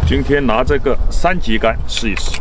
今天拿这个3级杆试一试。